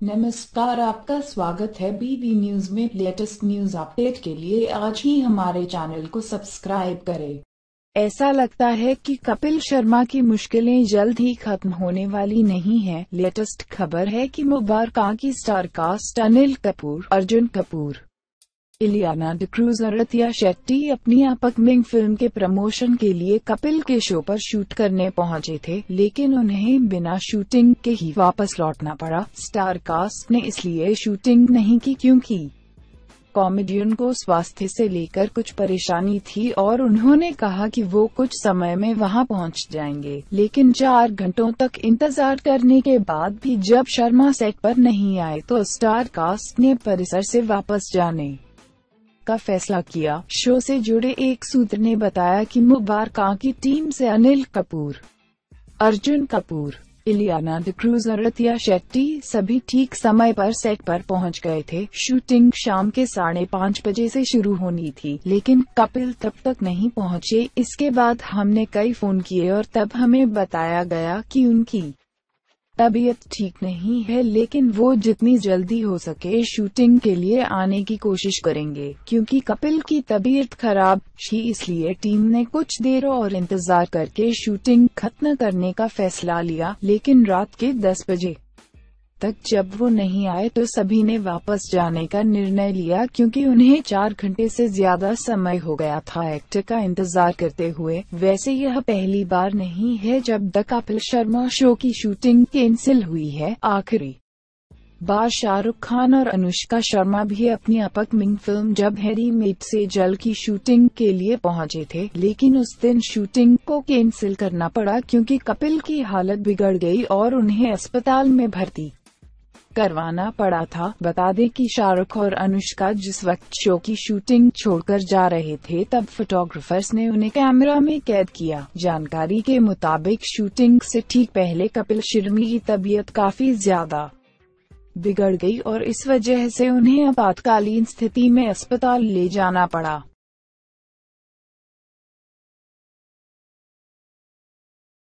नमस्कार, आपका स्वागत है बीवी न्यूज में। लेटेस्ट न्यूज अपडेट के लिए आज ही हमारे चैनल को सब्सक्राइब करें। ऐसा लगता है कि कपिल शर्मा की मुश्किलें जल्द ही खत्म होने वाली नहीं हैं। लेटेस्ट खबर है कि मुबारका की स्टार कास्ट अनिल कपूर, अर्जुन कपूर, इलियाना डिक्रूज और अतिया शेट्टी अपनी अपकमिंग फिल्म के प्रमोशन के लिए कपिल के शो पर शूट करने पहुंचे थे, लेकिन उन्हें बिना शूटिंग के ही वापस लौटना पड़ा। स्टार कास्ट ने इसलिए शूटिंग नहीं की क्योंकि कॉमेडियन को स्वास्थ्य से लेकर कुछ परेशानी थी और उन्होंने कहा कि वो कुछ समय में वहां पहुंच जाएंगे। लेकिन 4 घंटों तक इंतजार करने के बाद भी जब शर्मा सेट पर नहीं आए तो स्टार कास्ट ने परिसर से वापस जाने का फैसला किया। शो से जुड़े एक सूत्र ने बताया कि मुबारका की टीम से अनिल कपूर, अर्जुन कपूर, इलियाना डिक्रूज और अतिया शेट्टी सभी ठीक समय पर सेट पर पहुंच गए थे। शूटिंग शाम के 5:30 बजे से शुरू होनी थी, लेकिन कपिल तब तक नहीं पहुंचे। इसके बाद हमने कई फोन किए और तब हमें बताया गया कि उनकी तबीयत ठीक नहीं है, लेकिन वो जितनी जल्दी हो सके शूटिंग के लिए आने की कोशिश करेंगे। क्योंकि कपिल की तबीयत खराब थी, इसलिए टीम ने कुछ देर और इंतजार करके शूटिंग खत्म करने का फैसला लिया। लेकिन रात के 10 बजे तक जब वो नहीं आए तो सभी ने वापस जाने का निर्णय लिया, क्योंकि उन्हें 4 घंटे से ज्यादा समय हो गया था एक्टर का इंतजार करते हुए। वैसे यह पहली बार नहीं है जब द कपिल शर्मा शो की शूटिंग कैंसिल हुई है। आखिरी बार शाहरुख खान और अनुष्का शर्मा भी अपनी upcoming film Jab Harry met Sejal की शूटिंग के लिए पहुंचे थे, लेकिन उस दिन शूटिंग को कैंसिल करना पड़ा क्योंकि कपिल की हालत बिगड़ गई और उन्हें अस्पताल में भर्ती करवाना पड़ा था। बता दें कि शाहरुख और अनुष्का जिस वक्त शो की शूटिंग छोड़कर जा रहे थे, तब फोटोग्राफर्स ने उन्हें कैमरा में कैद किया। जानकारी के मुताबिक शूटिंग से ठीक पहले कपिल शर्मा की तबीयत काफी ज्यादा बिगड़ गई और इस वजह से उन्हें आपातकालीन स्थिति में अस्पताल ले जाना पड़ा।